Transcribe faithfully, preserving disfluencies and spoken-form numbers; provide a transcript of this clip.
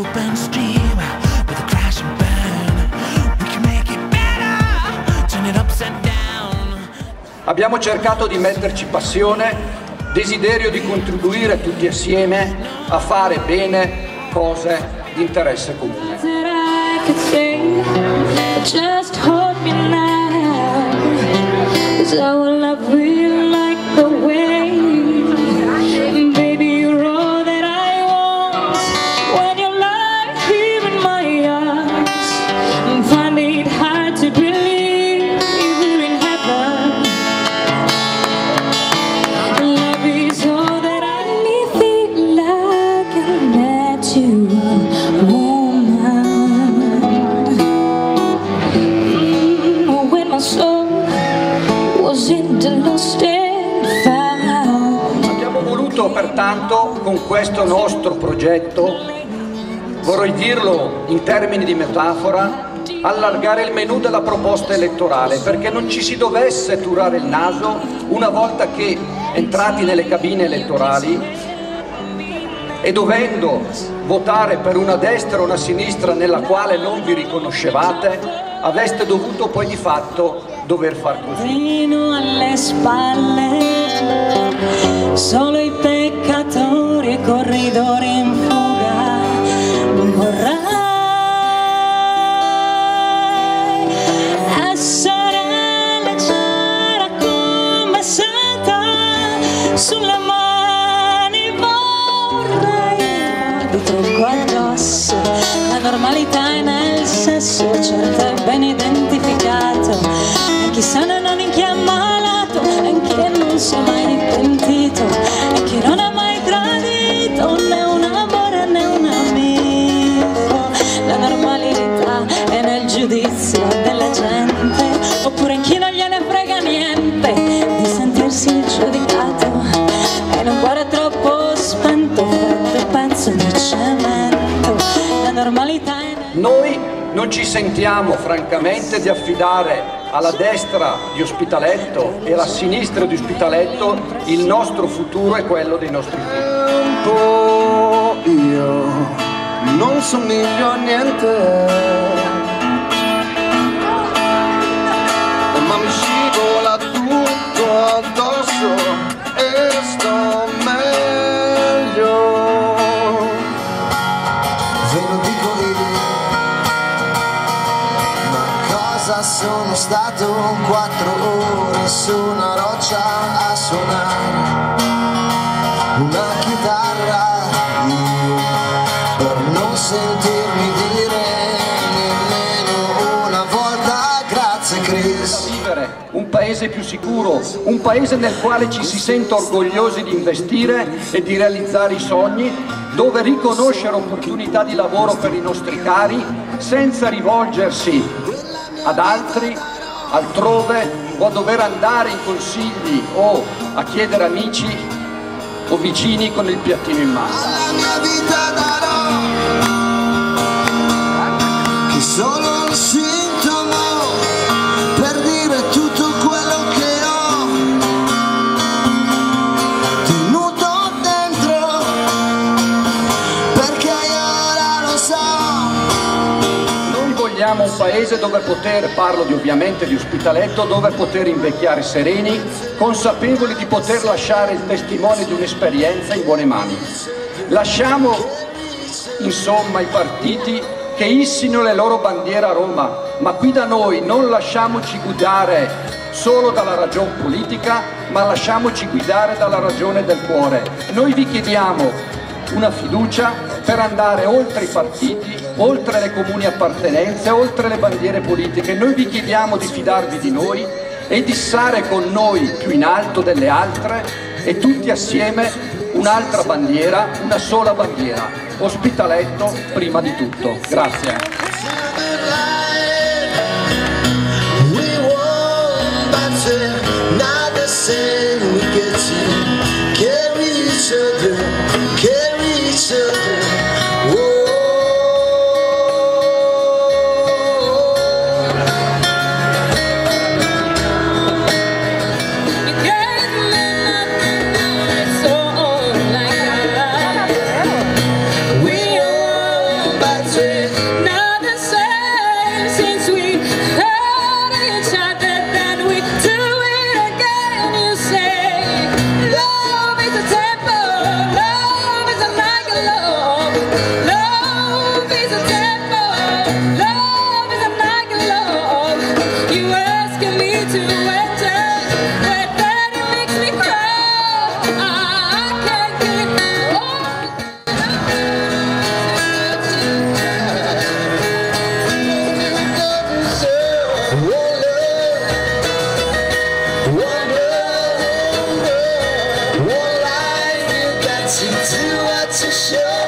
open stream with a crash and burn. We can make it better, turn it upside down. Abbiamo cercato di metterci passione, desiderio di contribuire tutti assieme a fare bene cose di interesse comune. Abbiamo voluto pertanto con questo nostro progetto, vorrei dirlo in termini di metafora, allargare il menù della proposta elettorale, perché non ci si dovesse turare il naso una volta che entrati nelle cabine elettorali e dovendo votare per una destra o una sinistra nella quale non vi riconoscevate, aveste dovuto poi di fatto dover far così. Fino alle spalle, solo i peccatori e corridori in fuga. Vorrei essere leggera come seta sulle mani, vorrei di trucco addosso. La normalità è nel sesso, certo è ben identificato. Chi sana non in chi è malato, e chi non si è mai pentito, e chi non ha mai tradito né un amore né un amico. La normalità è nel giudizio della gente, oppure in chi non gliene frega niente di sentirsi giudicato, e in un cuore troppo spento, freddo e pezzo di cemento. La normalità è nel... Noi non ci sentiamo francamente di affidare alla destra di Ospitaletto e alla sinistra di Ospitaletto il nostro futuro e quello dei nostri figli. Io non somiglio a niente, ma mi scivola tutto addosso e sto meglio. Ve lo dico io, ma cosa sono stato quattro ore su una roccia a suonare una chitarra io, per non sentirmi dire nemmeno una volta grazie Chris. Vivere un paese più sicuro, un paese nel quale ci si sente orgogliosi di investire e di realizzare i sogni, dove riconoscere opportunità di lavoro per i nostri cari senza rivolgersi ad altri, altrove, o a dover andare in consigli o a chiedere amici o vicini con il piattino in mano. Alla mia vita darò che solo un sintomo per dire tutto quello che ho tenuto dentro, perché ora lo so. Noi vogliamo un paese dove poter, parlo di, ovviamente di Ospitaletto, dove poter invecchiare sereni, consapevoli di poter lasciare il testimone di un'esperienza in buone mani. Lasciamo insomma i partiti che issino le loro bandiere a Roma, ma qui da noi non lasciamoci guidare solo dalla ragione politica, ma lasciamoci guidare dalla ragione del cuore. Noi vi chiediamo una fiducia per andare oltre i partiti, oltre le comuni appartenenze, oltre le bandiere politiche. Noi vi chiediamo di fidarvi di noi e di stare con noi più in alto delle altre, e tutti assieme un'altra bandiera, una sola bandiera, Ospitaletto prima di tutto. Grazie. show.